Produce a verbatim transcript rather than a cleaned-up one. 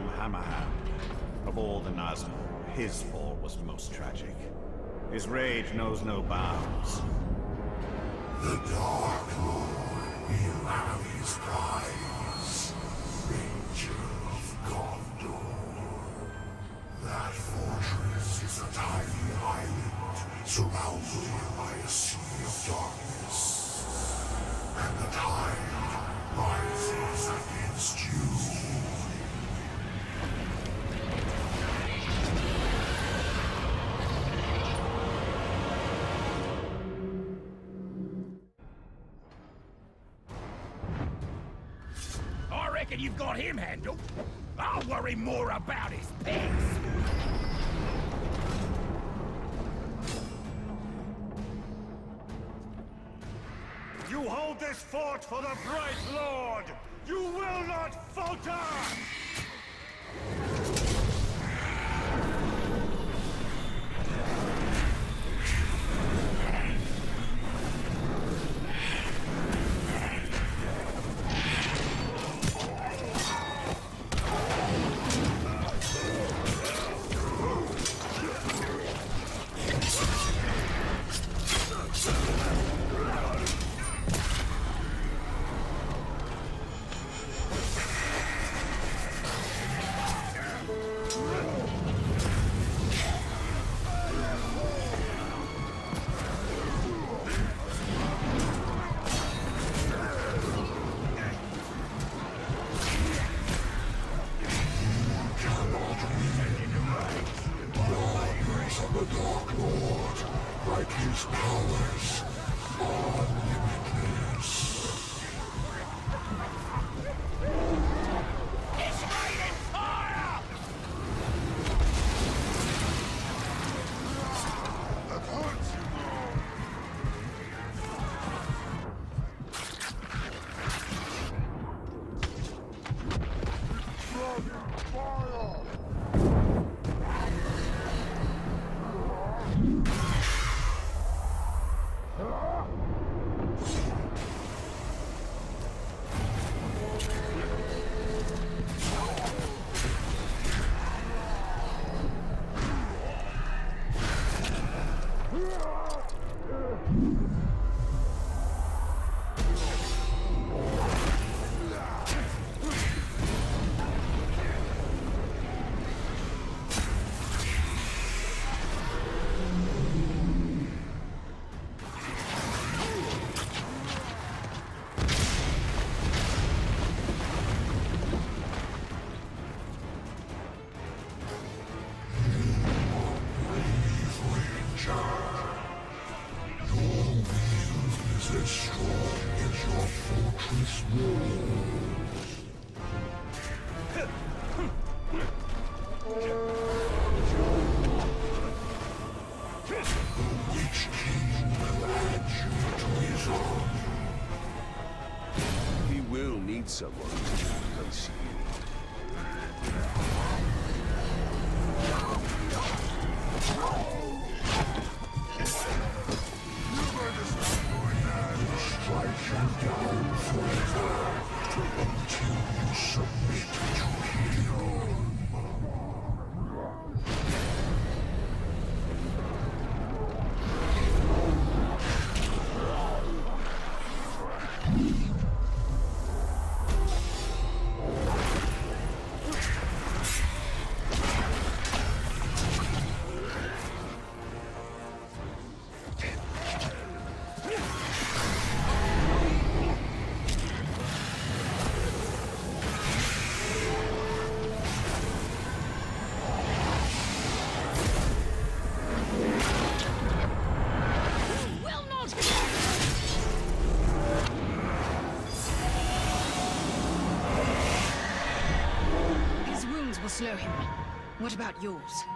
realm Hammerhand. Of all the Nazgûl, his fall was most tragic. His rage knows no bounds. The Dark Lord will have his prize. Ranger of Gondor. That fortress is a tiny island surrounded by a sea of darkness. And the tide rises against you. I reckon you've got him handled. I'll worry more about his pets. You hold this fort for the Bright Lord! You will not falter! Someone to conceal. Strike you down forever until you submit to him. Slow him. What about yours?